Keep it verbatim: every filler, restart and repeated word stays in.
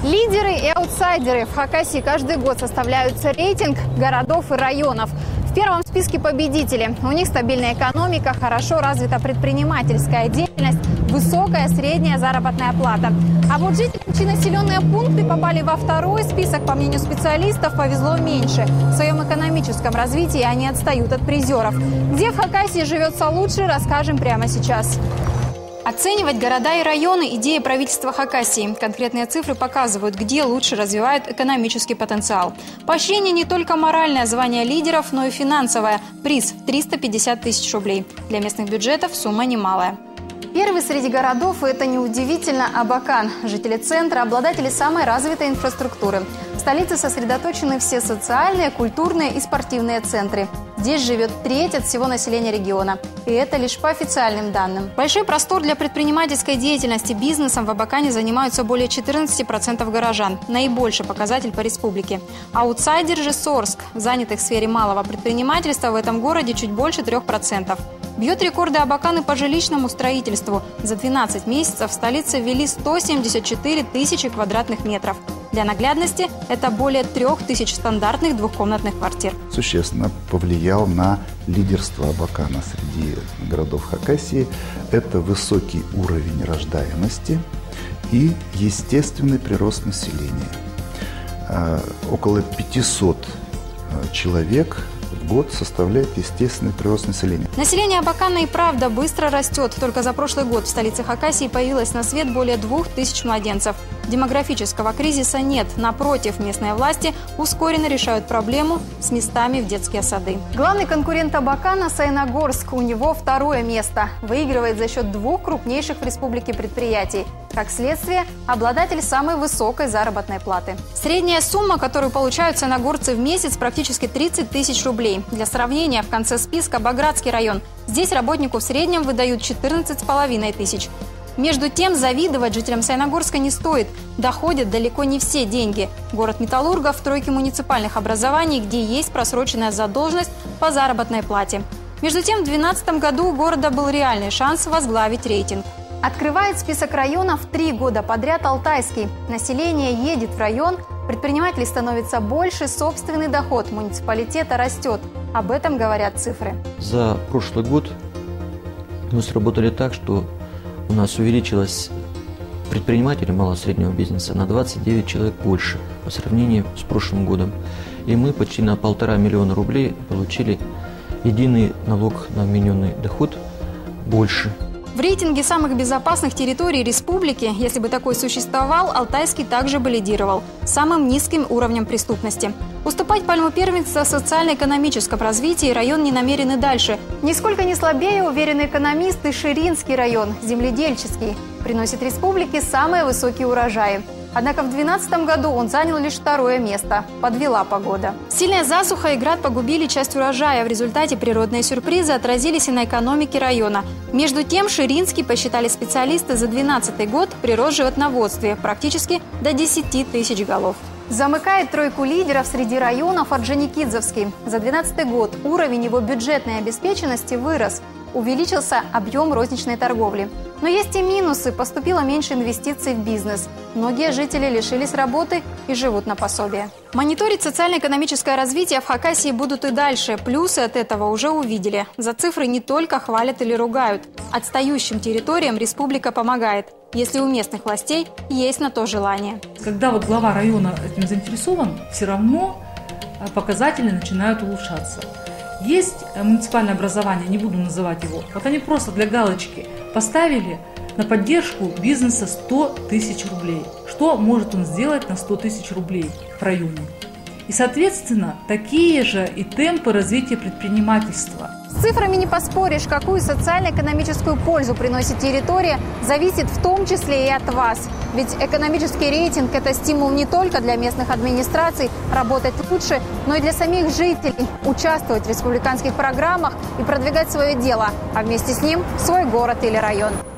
Лидеры и аутсайдеры в Хакасии каждый год составляются рейтинг городов и районов. В первом списке победители. У них стабильная экономика, хорошо развита предпринимательская деятельность, высокая средняя заработная плата. А вот жителям, чьи населенные пункты попали во второй список, по мнению специалистов, повезло меньше. В своем экономическом развитии они отстают от призеров. Где в Хакасии живется лучше, расскажем прямо сейчас. Оценивать города и районы – идея правительства Хакасии. Конкретные цифры показывают, где лучше развивают экономический потенциал. Поощрение не только моральное звание лидеров, но и финансовое. Приз – триста пятьдесят тысяч рублей. Для местных бюджетов сумма немалая. Первый среди городов, и это неудивительно, Абакан. Жители центра – обладатели самой развитой инфраструктуры. В столице сосредоточены все социальные, культурные и спортивные центры. Здесь живет треть от всего населения региона. И это лишь по официальным данным. Большой простор для предпринимательской деятельности. Бизнесом в Абакане занимаются более четырнадцати процентов горожан. Наибольший показатель по республике. Аутсайдер же Сорск. Занятых в сфере малого предпринимательства в этом городе чуть больше трех процентов. Бьет рекорды Абаканы по жилищному строительству. За двенадцать месяцев в столице ввели сто семьдесят четыре тысячи квадратных метров. Для наглядности это более трех тысяч стандартных двухкомнатных квартир. Существенно повлиял на лидерство Абакана среди городов Хакасии. Это высокий уровень рождаемости и естественный прирост населения. Около пятисот человек в год составляет естественный прирост населения. Население Абакана и правда быстро растет. Только за прошлый год в столице Хакасии появилось на свет более двух тысяч младенцев. Демографического кризиса нет. Напротив, местные власти ускоренно решают проблему с местами в детские сады. Главный конкурент Абакана – Саяногорск. У него второе место. Выигрывает за счет двух крупнейших в республике предприятий. Как следствие, обладатель самой высокой заработной платы. Средняя сумма, которую получают саяногорцы в месяц, практически тридцать тысяч рублей. Для сравнения, в конце списка Багратский район. Здесь работнику в среднем выдают четырнадцать с половиной тысяч. Между тем, завидовать жителям Саяногорска не стоит. Доходят далеко не все деньги. Город металлургов в тройке муниципальных образований, где есть просроченная задолженность по заработной плате. Между тем, в две тысячи двенадцатом году у города был реальный шанс возглавить рейтинг. Открывает список районов три года подряд Алтайский. Население едет в район, предпринимателей становится больше, собственный доход муниципалитета растет. Об этом говорят цифры. За прошлый год мы сработали так, что у нас увеличилось предпринимателей малого и среднего бизнеса на двадцать девять человек больше по сравнению с прошлым годом. И мы почти на полтора миллиона рублей получили единый налог на вмененный доход больше. В рейтинге самых безопасных территорий республики, если бы такой существовал, Алтайский также бы лидировал самым низким уровнем преступности. Уступать пальму первенства в социально-экономическом развитии район не намерен и дальше. Нисколько не слабее уверенный экономист и Ширинский район, земледельческий, приносит республике самые высокие урожаи. Однако в две тысячи двенадцатом году он занял лишь второе место. Подвела погода. Сильная засуха и град погубили часть урожая. В результате природные сюрпризы отразились и на экономике района. Между тем, Ширинский, посчитали специалисты, за две тысячи двенадцатый год прирос животноводстве практически до десяти тысяч голов. Замыкает тройку лидеров среди районов Орджоникидзевский. За две тысячи двенадцатый год уровень его бюджетной обеспеченности вырос. Увеличился объем розничной торговли. Но есть и минусы. Поступило меньше инвестиций в бизнес. Многие жители лишились работы и живут на пособие. Мониторить социально-экономическое развитие в Хакасии будут и дальше. Плюсы от этого уже увидели. За цифры не только хвалят или ругают. Отстающим территориям республика помогает, если у местных властей есть на то желание. Когда вот глава района этим заинтересован, все равно показатели начинают улучшаться. Есть муниципальное образование, не буду называть его, вот они просто для галочки поставили на поддержку бизнеса сто тысяч рублей. Что может он сделать на сто тысяч рублей в районе? И, соответственно, такие же и темпы развития предпринимательства. С цифрами не поспоришь, какую социально-экономическую пользу приносит территория, зависит в том числе и от вас. Ведь экономический рейтинг – это стимул не только для местных администраций работать лучше, но и для самих жителей участвовать в республиканских программах и продвигать свое дело, а вместе с ним свой город или район.